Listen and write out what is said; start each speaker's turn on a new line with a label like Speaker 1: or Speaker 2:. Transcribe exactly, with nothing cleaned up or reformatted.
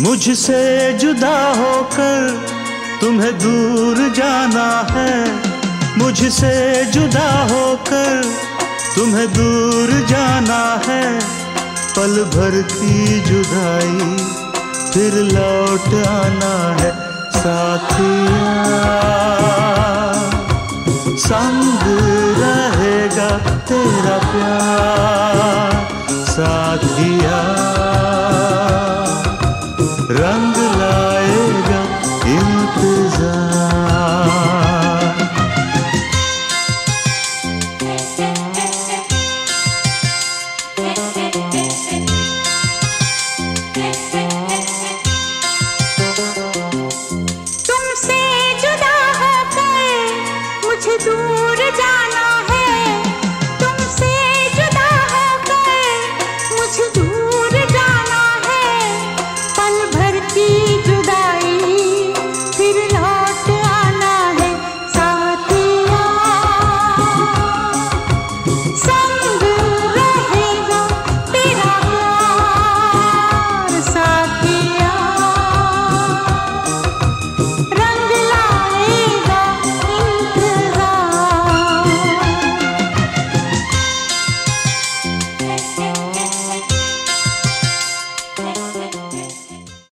Speaker 1: मुझसे जुदा होकर तुम्हें दूर जाना है, मुझसे जुदा होकर तुम्हें दूर जाना है। पल भर की जुदाई फिर लौट आना है। साथिया संग रहेगा तेरा प्यार, साथिया रंग